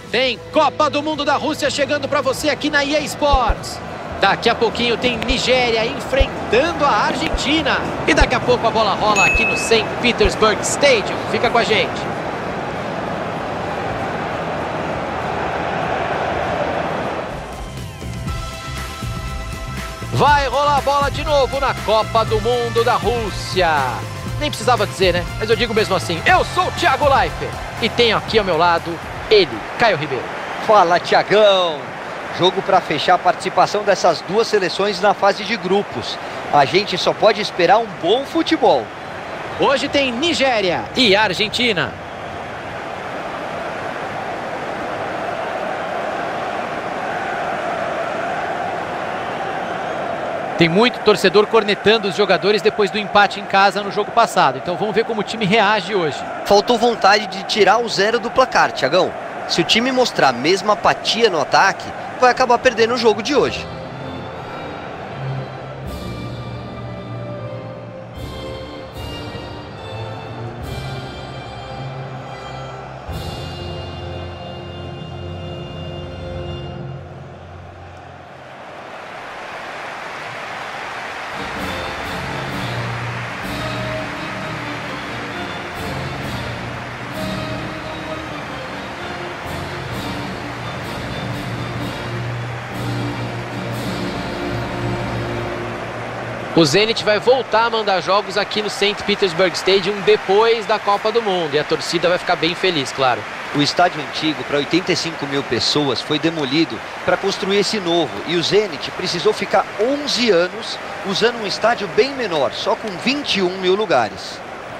Tem Copa do Mundo da Rússia chegando para você aqui na EA Sports. Daqui a pouquinho tem Nigéria enfrentando a Argentina. E daqui a pouco a bola rola aqui no St. Petersburg Stadium. Fica com a gente. Vai rolar a bola de novo na Copa do Mundo da Rússia. Nem precisava dizer, né? Mas eu digo mesmo assim. Eu sou o Thiago Leifert. E tenho aqui ao meu lado ele, Caio Ribeiro. Fala, Thiagão. Jogo para fechar a participação dessas duas seleções na fase de grupos. A gente só pode esperar um bom futebol. Hoje tem Nigéria e Argentina. Tem muito torcedor cornetando os jogadores depois do empate em casa no jogo passado. Então vamos ver como o time reage hoje. Faltou vontade de tirar o 0 do placar, Thiagão. Se o time mostrar a mesma apatia no ataque, vai acabar perdendo o jogo de hoje. O Zenit vai voltar a mandar jogos aqui no St. Petersburg Stadium depois da Copa do Mundo. E a torcida vai ficar bem feliz, claro. O estádio antigo, para 85 mil pessoas, foi demolido para construir esse novo. E o Zenit precisou ficar 11 anos usando um estádio bem menor, só com 21 mil lugares.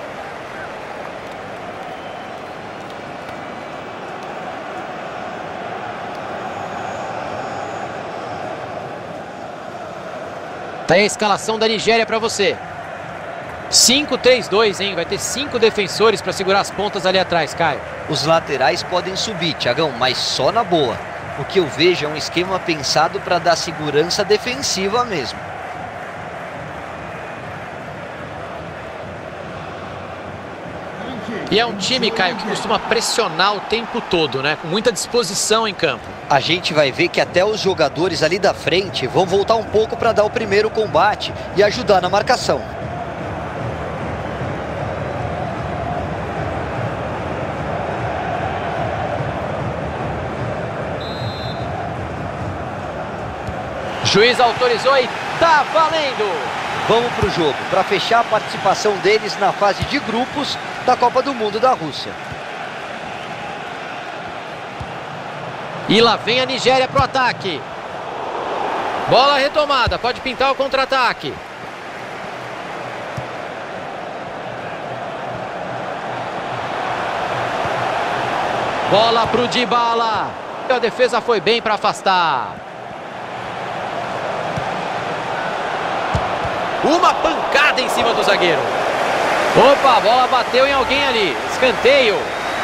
Tá aí a escalação da Nigéria para você. 5-3-2, hein? Vai ter 5 defensores para segurar as pontas ali atrás, Caio. Os laterais podem subir, Thiagão, mas só na boa. O que eu vejo é um esquema pensado para dar segurança defensiva mesmo. E é um time, Caio, que costuma pressionar o tempo todo, né? Com muita disposição em campo. A gente vai ver que até os jogadores ali da frente vão voltar um pouco para dar o primeiro combate e ajudar na marcação. Juiz autorizou e tá valendo! Vamos para o jogo, para fechar a participação deles na fase de grupos da Copa do Mundo da Rússia. E lá vem a Nigéria pro ataque. Bola retomada, pode pintar o contra-ataque. Bola pro Dybala. A defesa foi bem para afastar. Uma pancada em cima do zagueiro. Opa, a bola bateu em alguém ali. Escanteio.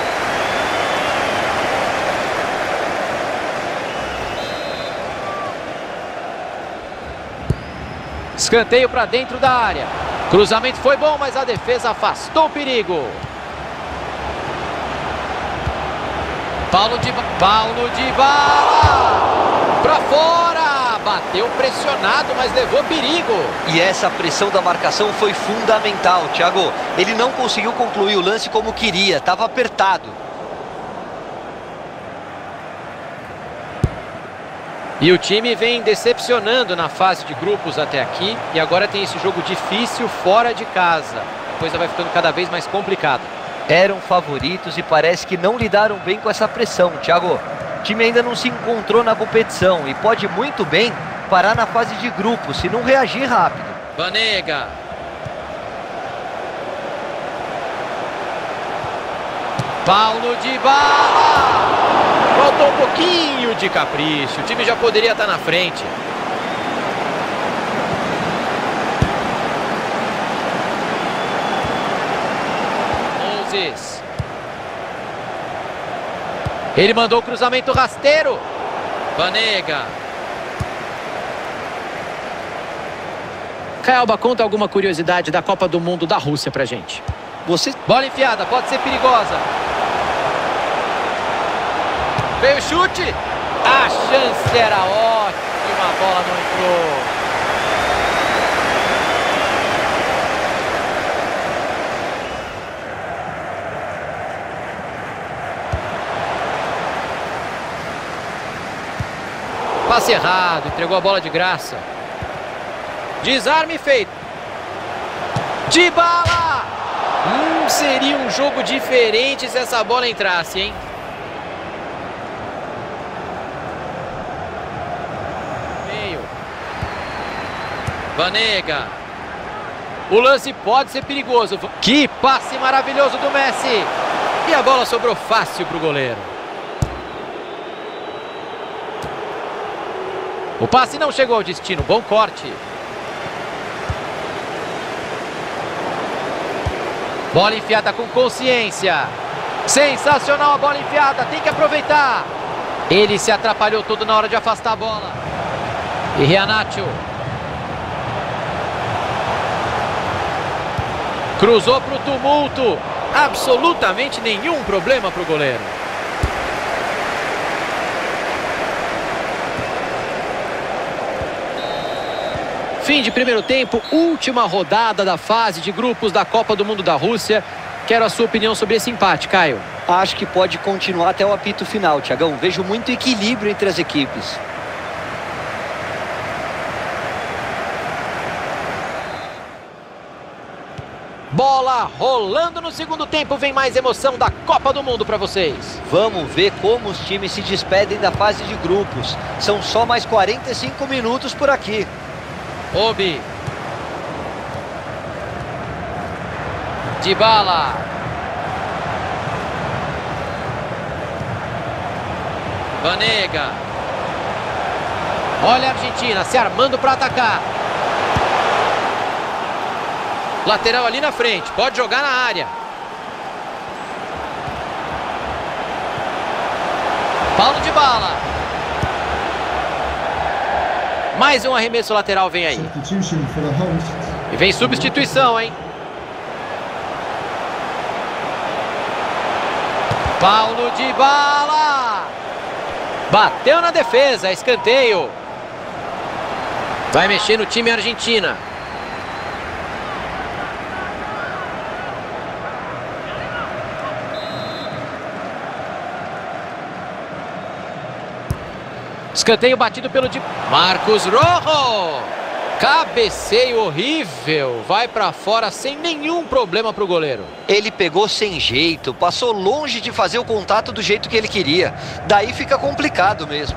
Escanteio para dentro da área. Cruzamento foi bom, mas a defesa afastou o perigo. Paulo Dybala. Para fora. Bateu pressionado, mas levou perigo. E essa pressão da marcação foi fundamental, Thiago. Ele não conseguiu concluir o lance como queria. Estava apertado. E o time vem decepcionando na fase de grupos até aqui. E agora tem esse jogo difícil fora de casa. A coisa vai ficando cada vez mais complicada. Eram favoritos e parece que não lidaram bem com essa pressão, Thiago. O time ainda não se encontrou na competição e pode muito bem parar na fase de grupos se não reagir rápido. Banega. Paulo Dybala. Faltou um pouquinho de capricho. O time já poderia estar na frente. Moses. Ele mandou o cruzamento rasteiro. Banega. Caio, conta alguma curiosidade da Copa do Mundo da Rússia pra gente. Bola enfiada, pode ser perigosa. Veio o chute. A chance era ótima, a bola não entrou. Passe errado, entregou a bola de graça. Desarme feito. Dybala! Seria um jogo diferente se essa bola entrasse, hein? Meio. Vanega. O lance pode ser perigoso. Que passe maravilhoso do Messi. E a bola sobrou fácil para o goleiro. O passe não chegou ao destino. Bom corte. Bola enfiada com consciência. Sensacional a bola enfiada. Tem que aproveitar. Ele se atrapalhou todo na hora de afastar a bola. E Iheanacho. Cruzou para o tumulto. Absolutamente nenhum problema para o goleiro. Fim de primeiro tempo, última rodada da fase de grupos da Copa do Mundo da Rússia. Quero a sua opinião sobre esse empate, Caio. Acho que pode continuar até o apito final, Thiagão. Vejo muito equilíbrio entre as equipes. Bola rolando no segundo tempo. Vem mais emoção da Copa do Mundo para vocês. Vamos ver como os times se despedem da fase de grupos. São só mais 45 minutos por aqui. Obi. Dybala. Vanega. Olha a Argentina se armando para atacar. Lateral ali na frente. Pode jogar na área. Paulo Dybala. Mais um arremesso lateral vem aí. E vem substituição, hein? Paulo Dybala. Bateu na defesa, escanteio. Vai mexer no time Argentina. Escanteio batido pelo Marcos Rojo. Cabeceio horrível. Vai para fora sem nenhum problema para o goleiro. Ele pegou sem jeito. Passou longe de fazer o contato do jeito que ele queria. Daí fica complicado mesmo.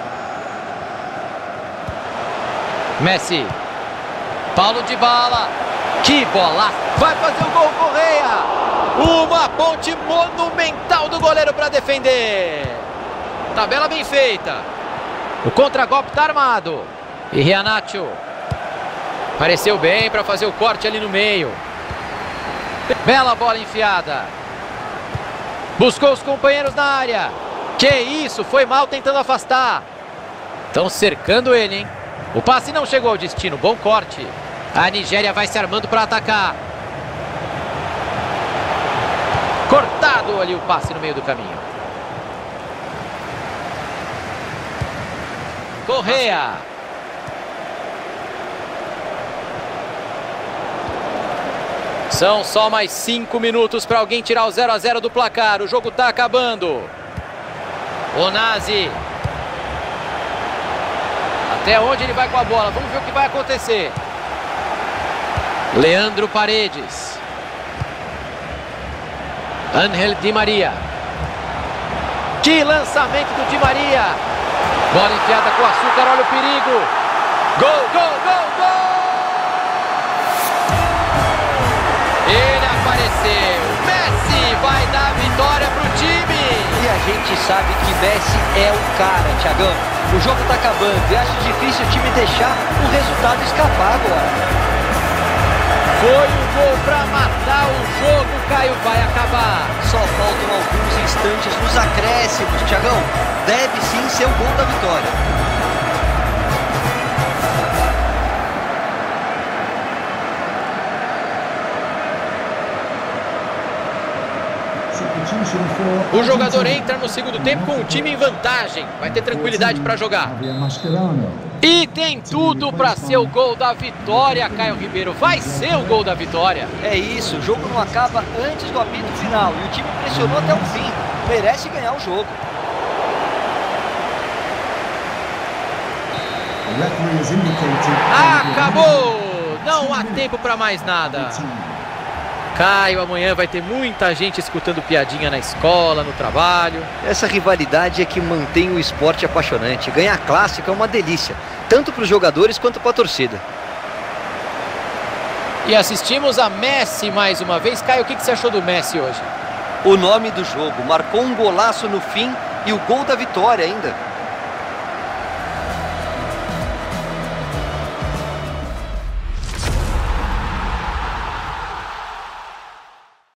Messi. Paulo Dybala. Que bola. Vai fazer o gol, Correa. Uma ponte monumental do goleiro para defender. Tabela bem feita. O contragolpe está armado. E Iheanacho. Pareceu bem para fazer o corte ali no meio. Bela bola enfiada. Buscou os companheiros na área. Que isso, foi mal tentando afastar. Estão cercando ele, hein? O passe não chegou ao destino, bom corte. A Nigéria vai se armando para atacar. Cortado ali o passe no meio do caminho. Correa. São só mais 5 minutos para alguém tirar o 0 a 0 do placar. O jogo está acabando. Onazi. Até onde ele vai com a bola? Vamos ver o que vai acontecer. Leandro Paredes. Ángel Di Maria. Que lançamento do Di Maria. Bola enfiada com açúcar, olha o perigo. Gol, gol, gol, gol! Ele apareceu. Messi vai dar vitória pro time. E a gente sabe que Messi é o cara, Thiagão. O jogo tá acabando e acho difícil o time deixar o resultado escapar agora. Foi um gol para matar o jogo, Caio, vai acabar. Só faltam alguns instantes nos acréscimos, Thiagão. Deve sim ser o gol da vitória. O jogador entra no segundo tempo com o time em vantagem. Vai ter tranquilidade para jogar. E tem tudo para ser o gol da vitória, Caio Ribeiro. Vai ser o gol da vitória. É isso, o jogo não acaba antes do apito final. E o time pressionou até o fim. Merece ganhar o jogo. Acabou! Não há tempo para mais nada. Caio, amanhã vai ter muita gente escutando piadinha na escola, no trabalho. Essa rivalidade é que mantém o esporte apaixonante. Ganhar clássico é uma delícia, tanto para os jogadores quanto para a torcida. E assistimos a Messi mais uma vez. Caio, o que você achou do Messi hoje? O nome do jogo, marcou um golaço no fim e o gol da vitória ainda.